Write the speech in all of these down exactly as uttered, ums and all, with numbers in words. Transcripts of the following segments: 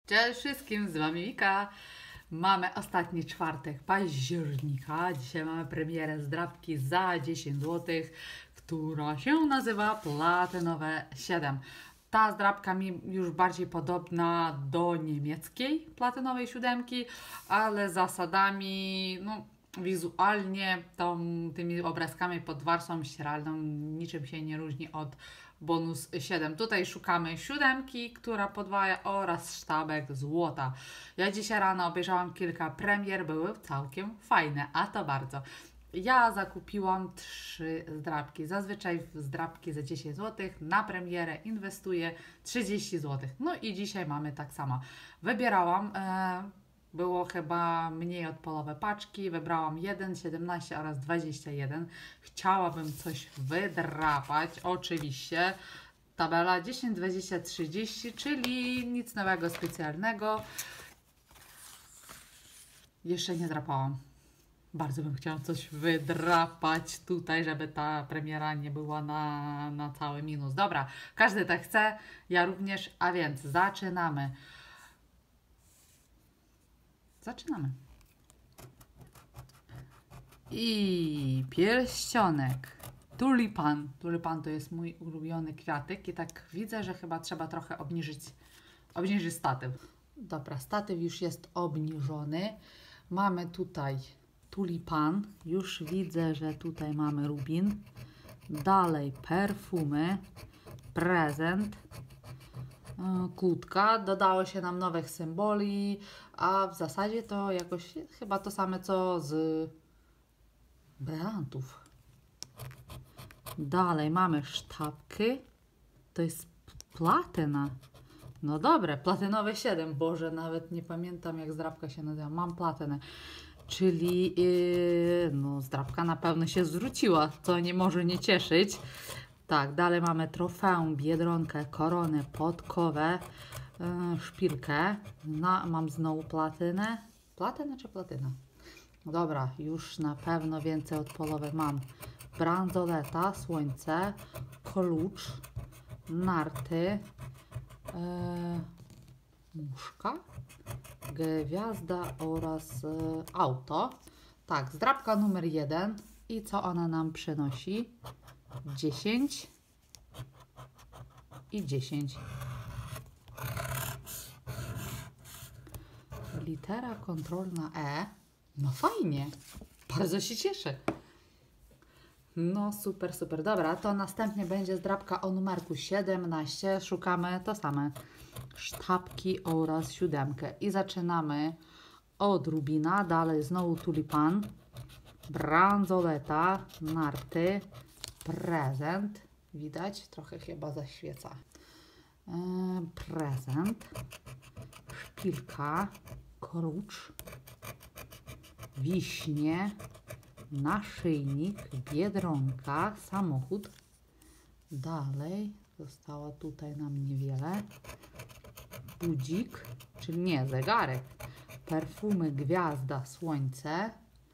Cześć wszystkim, z Wami Wika. Mamy ostatni czwartek października. Dzisiaj mamy premierę zdrabki za dziesięć złotych, która się nazywa Platynowe siedem. Ta zdrabka mi już bardziej podobna do niemieckiej platynowej siódemki, ale zasadami, no wizualnie tą, tymi obrazkami pod warstwą ścieralną niczym się nie różni od bonus siedem. Tutaj szukamy siódemki, która podwaja, oraz sztabek złota. Ja dzisiaj rano obejrzałam kilka premier, były całkiem fajne, a to bardzo. Ja zakupiłam trzy zdrabki. Zazwyczaj w zdrabki za dziesięć złotych na premierę inwestuję trzydzieści złotych. No i dzisiaj mamy tak samo. Wybierałam, e, było chyba mniej od połowy paczki. Wybrałam jeden, siedemnaście oraz dwadzieścia jeden. Chciałabym coś wydrapać, oczywiście. Tabela dziesięć, dwadzieścia, trzydzieści, czyli nic nowego, specjalnego. Jeszcze nie drapałam. Bardzo bym chciała coś wydrapać tutaj, żeby ta premiera nie była na, na cały minus. Dobra, każdy tak chce, ja również, a więc zaczynamy. Zaczynamy. I pierścionek. Tulipan. Tulipan to jest mój ulubiony kwiatek i tak widzę, że chyba trzeba trochę obniżyć, obniżyć statyw. Dobra, statyw już jest obniżony. Mamy tutaj tulipan. Już widzę, że tutaj mamy rubin. Dalej perfumy. Prezent. Kłódka. Dodało się nam nowych symboli, a w zasadzie to jakoś chyba to same co z brylantów. Dalej mamy sztabki. To jest platyna. No dobre, platynowe siedem. Boże, nawet nie pamiętam jak zdrabka się nazywa. Mam platynę. Czyli yy, no zdrabka na pewno się zwróciła, co nie może nie cieszyć. Tak, dalej mamy trofeum, biedronkę, koronę, podkowę, yy, szpilkę. No, mam znowu platynę. Platynę czy platyna? No dobra, już na pewno więcej od połowy mam. Bransoleta, słońce, klucz, narty, yy, muszka, gwiazda oraz yy, auto. Tak, zdrabka numer jeden. I co ona nam przynosi? dziesięć i dziesięć. Litera kontrolna E. No fajnie. Bardzo się cieszę. No super, super. Dobra, to następnie będzie zdrabka o numerku siedemnaście. Szukamy to same. Sztabki oraz siódemkę. I zaczynamy od rubina. Dalej znowu tulipan. Bransoleta. Narty. Prezent. Widać? Trochę chyba zaświeca. Yy, prezent. Szpilka. Klucz. Wiśnie. Naszyjnik. Biedronka. Samochód. Dalej. Zostało tutaj nam niewiele. Budzik. Czyli nie, zegarek. Perfumy. Gwiazda. Słońce.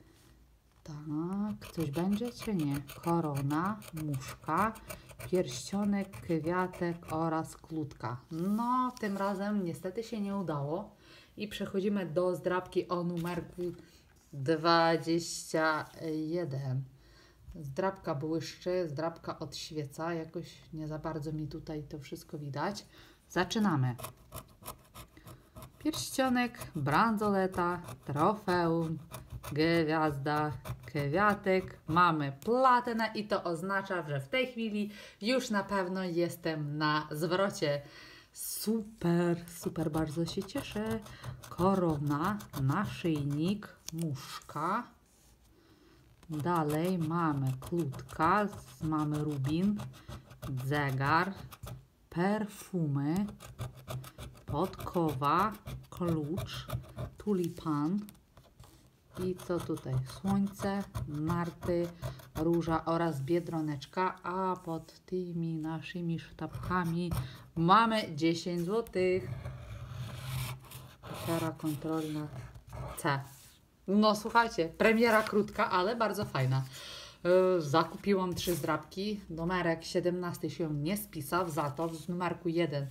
Tak, coś będzie czy nie? Korona, muszka, pierścionek, kwiatek oraz kłódka. No, tym razem niestety się nie udało. I przechodzimy do zdrabki o numerku dwadzieścia jeden. Zdrabka błyszczy, zdrabka odświeca. Jakoś nie za bardzo mi tutaj to wszystko widać. Zaczynamy. Pierścionek, bransoleta, trofeum, gwiazda, kwiatek, mamy platynę i to oznacza, że w tej chwili już na pewno jestem na zwrocie. Super, super, bardzo się cieszę. Korona, naszyjnik, muszka. Dalej mamy kłódka, mamy rubin, zegar, perfumy, podkowa, klucz, tulipan. I co tutaj? Słońce, narty, róża oraz biedroneczka, a pod tymi naszymi sztabkami mamy dziesięć złotych. Litera kontrolna C. No słuchajcie, premiera krótka, ale bardzo fajna. Yy, zakupiłam trzy zdrabki. Numerek siedemnaście się nie spisał, za to z numerku jeden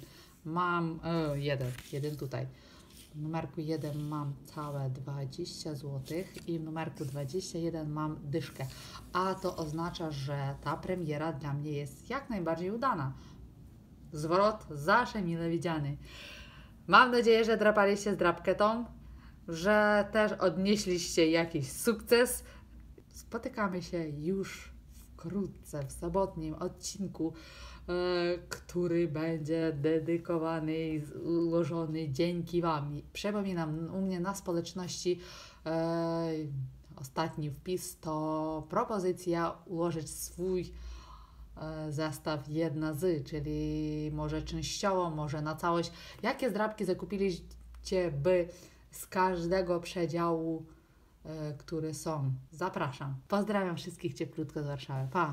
mam e, jeden, jeden tutaj. W numerku jeden mam całe dwadzieścia złotych i w numerku dwadzieścia jeden mam dyszkę. A to oznacza, że ta premiera dla mnie jest jak najbardziej udana. Zwrot zawsze mile widziany. Mam nadzieję, że drapaliście zdrabkę tą, że też odnieśliście jakiś sukces. Spotykamy się już wkrótce w sobotnim odcinku, e, który będzie dedykowany i ułożony dzięki Wam. Przypominam, u mnie na społeczności e, ostatni wpis to propozycja ułożyć swój e, zestaw jedna z, czyli może częściowo, może na całość. Jakie zdrabki zakupiliście by z każdego przedziału, które są. Zapraszam. Pozdrawiam wszystkich cieplutko z Warszawy. Pa!